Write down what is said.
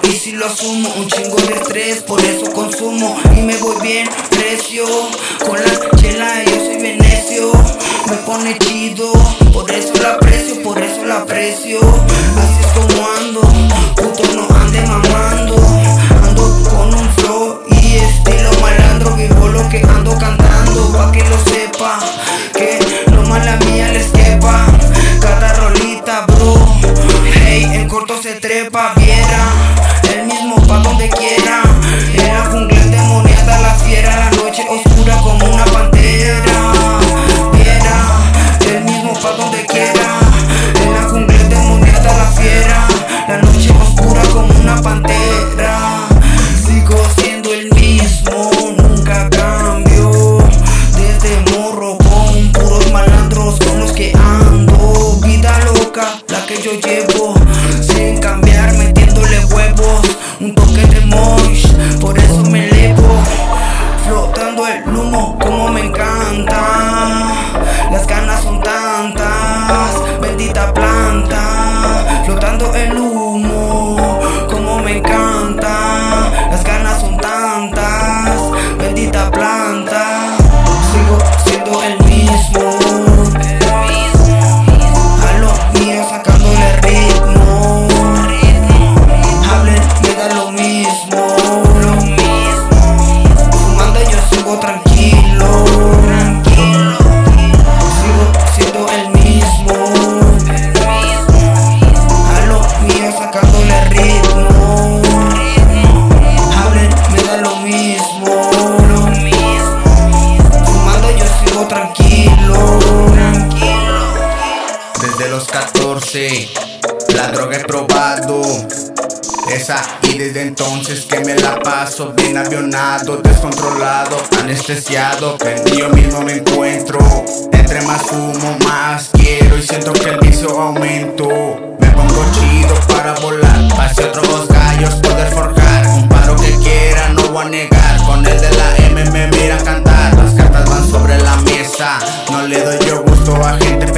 y si lo asumo, un chingo de estrés, por eso consumo y me voy bien recio. Con la chela yo soy bien necio, me pone chido, por eso la aprecio, por eso la aprecio. Así es como ando, puto no ande mamando. Ando con un flow y estilo malandro, vivo lo que ando cantando, pa' que lo sepa, que no mala mía les quepa. Cada rolita, bro, hey, en corto se trepa, viera, el mismo pa' donde quiera. En la jungla endemoniada la fiera, la noche oscura como una pantera. Viera, el mismo pa' donde quiera. En la jungla endemoniada la fiera, la noche oscura como una pantera. Sigo siendo el mismo, nunca cambio. Desde morro con puros malandros con los que ando. Vida loca, la que yo llevo, sin cambiar, metiéndole huevos. Un toque de mosh, por eso me elevo. Flotando el humo, como me encanta. Las ganas son tantas, bendita planta. Flotando el humo, como me encanta. Las ganas son tantas, bendita planta. Sigo siendo el mismo, a lo mío sacándole ritmo. Hablen, me da lo mismo. Fumando yo sigo tranquilo. Sigo siendo el mismo, a lo mío sacándole ritmo. Hablen, me da lo mismo. Fumando yo sigo tranquilo. Desde los 14 la droga he probado, esa, y desde entonces que me la paso bien avionado, descontrolado, anestesiado, que yo mismo me encuentro. Entre más fumo, más quiero y siento que el vicio aumento. Me pongo chido para volar, hacia otros gallos poder forjar. Un paro que quiera, no voy a negar, con el de la M me mira cantar. Las cartas van sobre la mesa, no le doy yo gusto a gente